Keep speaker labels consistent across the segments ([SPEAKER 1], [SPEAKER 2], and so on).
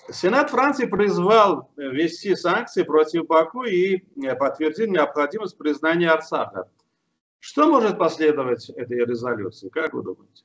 [SPEAKER 1] Сенат Франции призвал ввести санкции против Баку и подтвердил необходимость признания Арцаха. Что может последовать этой резолюции, как вы думаете?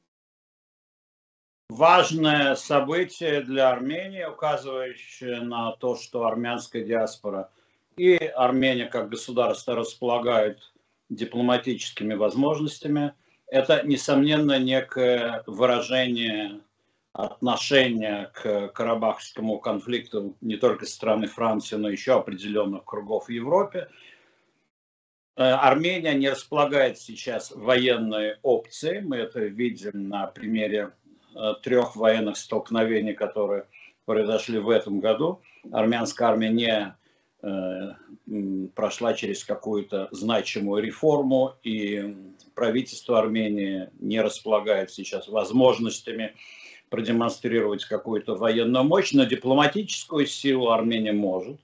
[SPEAKER 2] Важное событие для Армении, указывающее на то, что армянская диаспора и Армения как государство располагают дипломатическими возможностями. Это, несомненно, некое выражение отношения к карабахскому конфликту не только со стороны Франции, но еще определенных кругов в Европе. Армения не располагает сейчас военной опцией. Мы это видим на примере 3 военных столкновений, которые произошли в этом году. Армянская армия не прошла через какую-то значимую реформу, и правительство Армении не располагает сейчас возможностями продемонстрировать какую-то военную мощь, но дипломатическую силу Армения может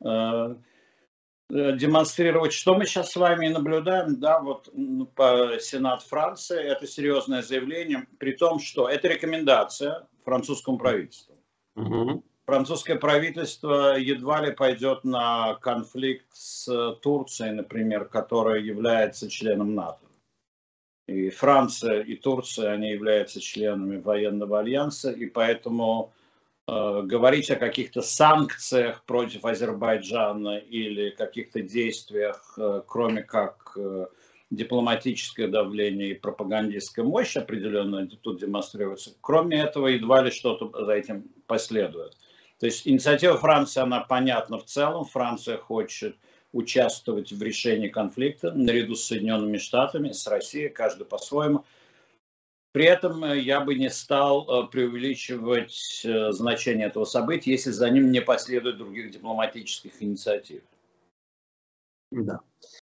[SPEAKER 2] демонстрировать. Что мы сейчас с вами наблюдаем, да, вот по Сенат Франции, это серьезное заявление, при том, что это рекомендация французскому правительству. Французское правительство едва ли пойдет на конфликт с Турцией, например, которая является членом НАТО. И Франция, и Турция, они являются членами военного альянса, и поэтому говорить о каких-то санкциях против Азербайджана или каких-то действиях, кроме как дипломатическое давление и пропагандистская мощь определенно тут демонстрируется, кроме этого едва ли что-то за этим последует. То есть инициатива Франции, она понятна в целом. Франция хочет участвовать в решении конфликта наряду с Соединенными Штатами, с Россией, каждый по-своему. При этом я бы не стал преувеличивать значение этого события, если за ним не последует других дипломатических инициатив.
[SPEAKER 1] Да.